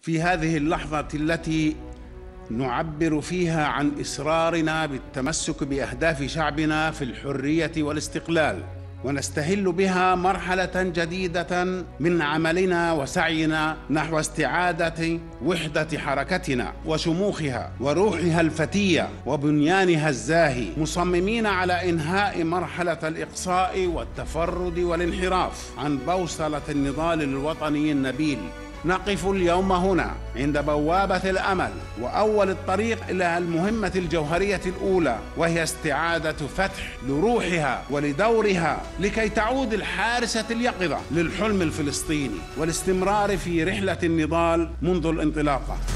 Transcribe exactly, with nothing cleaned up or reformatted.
في هذه اللحظة التي نعبر فيها عن إصرارنا بالتمسك بأهداف شعبنا في الحرية والاستقلال، ونستهل بها مرحلة جديدة من عملنا وسعينا نحو استعادة وحدة حركتنا وشموخها وروحها الفتية وبنيانها الزاهي، مصممين على إنهاء مرحلة الإقصاء والتفرد والانحراف عن بوصلة النضال الوطني النبيل. نقف اليوم هنا عند بوابة الأمل وأول الطريق إلى المهمة الجوهرية الأولى، وهي استعادة فتح لروحها ولدورها لكي تعود الحارسة اليقظة للحلم الفلسطيني والاستمرار في رحلة النضال منذ الانطلاقة.